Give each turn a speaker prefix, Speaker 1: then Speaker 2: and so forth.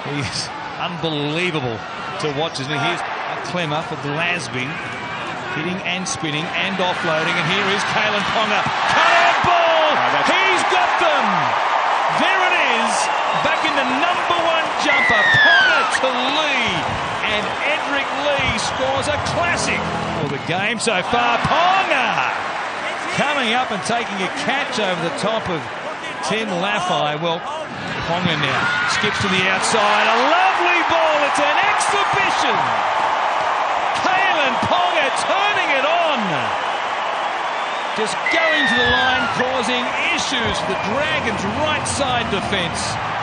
Speaker 1: He's unbelievable to watch, isn't he? Here's Clemmer for Glasby, hitting and spinning and offloading, and here is Kalen Ponga. Cut out ball! He's got them! There it is, back in the #1 jumper, Ponga to Lee, and Edric Lee scores a classic for the game so far. Ponga coming up and taking a catch over the top of Tim Laffey. Well, Ponga now skips to the outside. A lovely ball. It's an exhibition. Kalen Ponga turning it on. Just going to the line, causing issues for the Dragons' right side defence.